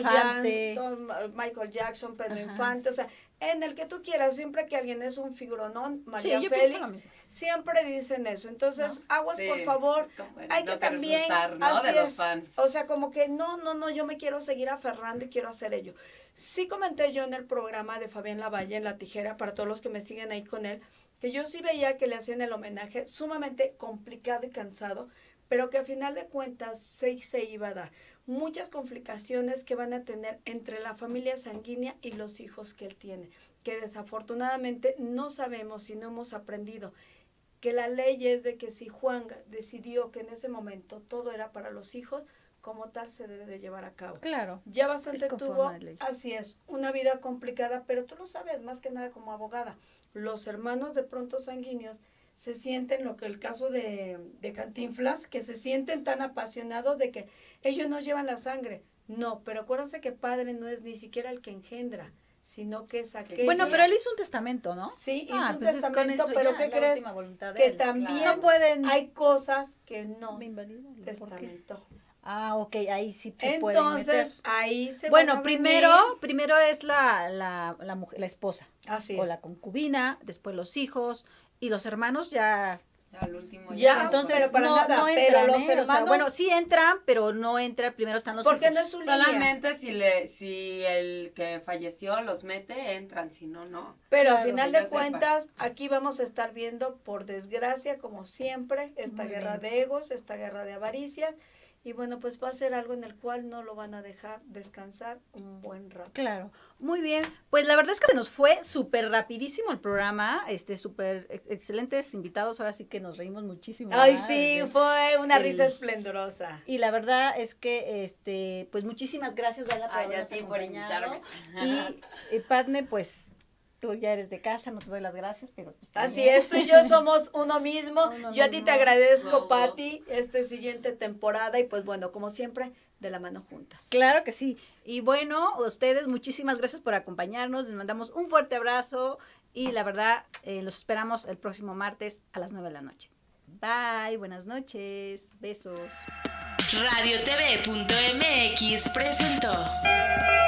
Michael Jackson, Pedro Ajá. Infante, o sea, en el que tú quieras, siempre que alguien es un figuronón, María yo pienso lo Félix, mismo. siempre dicen eso. Entonces, aguas, Sí, por favor. es como el Hay no que querer también, soltar, ¿no? así De los es. fans. O sea, como que no, yo me quiero seguir aferrando y quiero hacer ello. Sí comenté yo en el programa de Fabián Lavalle, en La Tijera, para todos los que me siguen ahí con él, que yo sí veía que le hacían el homenaje sumamente complicado y cansado, pero que a final de cuentas se iba a dar. Muchas complicaciones que van a tener entre la familia sanguínea y los hijos que él tiene, que desafortunadamente no sabemos y no hemos aprendido que la ley es de que si Juan decidió que en ese momento todo era para los hijos, como tal se debe de llevar a cabo. Claro. Ya bastante Es conforme tuvo, a la ley. así es, una vida complicada, pero tú lo sabes más que nada como abogada. Los hermanos de pronto sanguíneos se sienten, lo que el caso de Cantinflas, que se sienten tan apasionados de que ellos no llevan la sangre. No, pero acuérdense que padre no es ni siquiera el que engendra, sino que es aquel. Bueno, pero él hizo un testamento, ¿no? Sí, hizo Ah, un pues es con testamento, eso pero ya, ¿qué la crees? última voluntad de Que él. también No pueden... hay cosas que no Me invalidan, ¿por qué? testamento. Ah, ok, ahí sí se pueden meter. Entonces, ahí se van Bueno, a primero es la mujer, la esposa, así o es. la concubina, después los hijos, y los hermanos ya... Ya al último Ya, Entonces, pero para no, nada, no pero entran, los ¿eh? O sea, hermanos, bueno, sí entran, pero no entra, primero están los porque hijos. no es su línea. Solamente si el que falleció los mete, entran, si no, no. Pero Claro, a final que de yo sepa. cuentas, aquí vamos a estar viendo, por desgracia, como siempre, esta Muy guerra bien. de egos, esta guerra de avaricias, y bueno, pues va a ser algo en el cual no lo van a dejar descansar un buen rato. Claro, muy bien. Pues la verdad es que se nos fue súper rapidísimo el programa, súper excelentes invitados, ahora sí que nos reímos muchísimo. Ay, ¿verdad? sí, fue una el- risa esplendorosa. Y la verdad es que, pues muchísimas gracias, Dala, por Ay, a habernos ti por acompañado. invitarme. Y Padme, pues tú ya eres de casa, no te doy las gracias, pero pues Así también. es, tú y yo somos uno mismo. Uno Yo a ti mismo. te agradezco, No. Pati, siguiente temporada y pues bueno, como siempre, de la mano juntas. Claro que sí. Y bueno, ustedes, muchísimas gracias por acompañarnos. Les mandamos un fuerte abrazo y la verdad, los esperamos el próximo martes a las 9 de la noche. Bye, buenas noches, besos. Radiotv.mx presentó